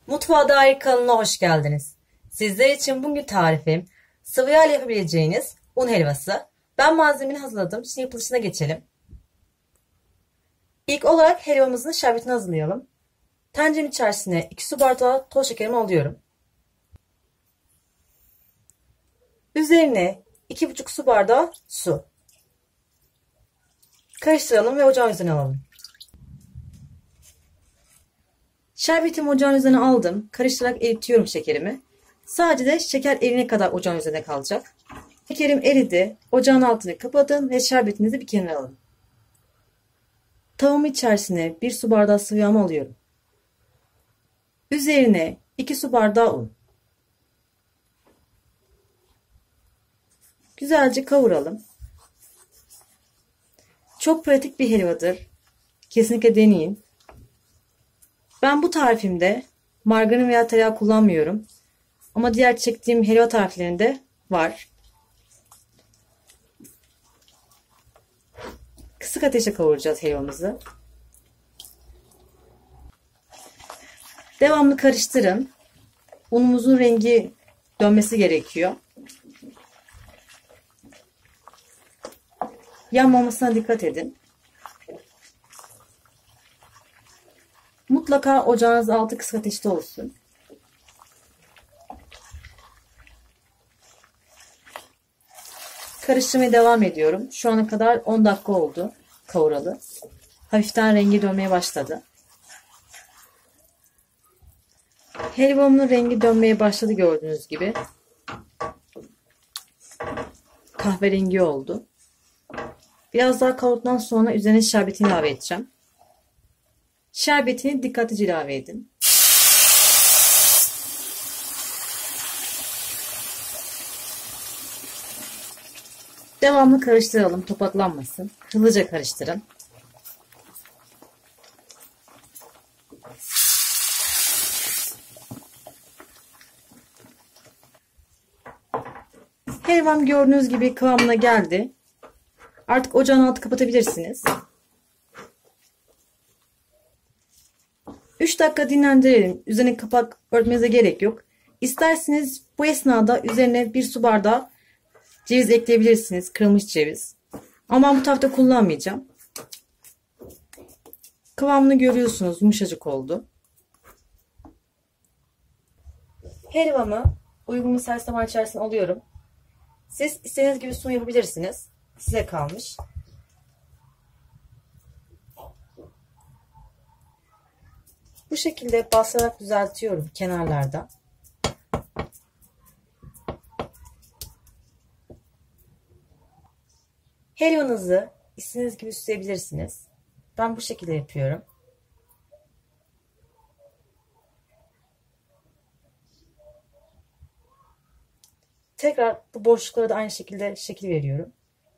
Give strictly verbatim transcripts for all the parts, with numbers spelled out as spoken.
Mutfağa dair kanalına hoş geldiniz. Sizler için bugün tarifim sıvı yağ ile yapabileceğiniz un helvası. Ben malzemeni hazırladım. Şimdi yapılışına geçelim. İlk olarak helvamızın şerbetini hazırlayalım. Tencerenin içerisine iki su bardağı toz şekerimi alıyorum. Üzerine iki buçuk su bardağı su. Karıştıralım ve ocağın üzerine alalım. Şerbetimi ocağın üzerine aldım. Karıştırarak eritiyorum şekerimi. Sadece de şeker erine kadar ocağın üzerine kalacak. Şekerim eridi. Ocağın altını kapadım ve şerbetinizi bir kenara alın. Tavamın içerisine bir su bardağı sıvı yağımı alıyorum. Üzerine iki su bardağı un. Güzelce kavuralım. Çok pratik bir helvadır. Kesinlikle deneyin. Ben bu tarifimde margarin veya tereyağı kullanmıyorum. Ama diğer çektiğim helva tariflerinde var. Kısık ateşe kavuracağız helvamızı. Devamlı karıştırın. Unumuzun rengi dönmesi gerekiyor. Yanmamasına dikkat edin. Mutlaka ocağınız altı kısık ateşte olsun. Karıştırmaya devam ediyorum. Şu ana kadar on dakika oldu kavuralı. Hafiften rengi dönmeye başladı. Helvamın rengi dönmeye başladı gördüğünüz gibi. Kahverengi oldu. Biraz daha kavurduktan sonra üzerine şerbetini ilave edeceğim. Şerbetini dikkatlice ilave edin. Devamlı karıştıralım, topaklanmasın. Hızlıca karıştırın. Helvam gördüğünüz gibi kıvamına geldi. Artık ocağın altını kapatabilirsiniz. üç dakika dinlendirelim. Üzerine kapak örtmenize gerek yok. İsterseniz bu esnada üzerine bir su bardağı ceviz ekleyebilirsiniz. Kırılmış ceviz. Ama ben bu tarafta kullanmayacağım. Kıvamını görüyorsunuz. Yumuşacık oldu. Helvamı uygun bir servis tabağın içerisine alıyorum. Siz istediğiniz gibi sunum yapabilirsiniz. Size kalmış. Bu şekilde bastırarak düzeltiyorum kenarlardan. Helvanızı istediğiniz gibi süsleyebilirsiniz. Ben bu şekilde yapıyorum. Tekrar bu boşluklara da aynı şekilde şekil veriyorum.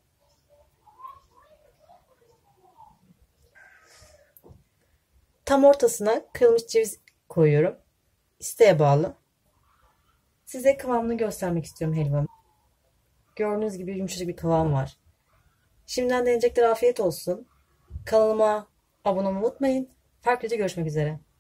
Tam ortasına kırılmış ceviz koyuyorum. İsteğe bağlı. Size kıvamını göstermek istiyorum helvamı. Gördüğünüz gibi yumuşacık bir kıvam var. Şimdiden deneyecekler afiyet olsun. Kanalıma abone olmayı unutmayın. Farklı videoda görüşmek üzere.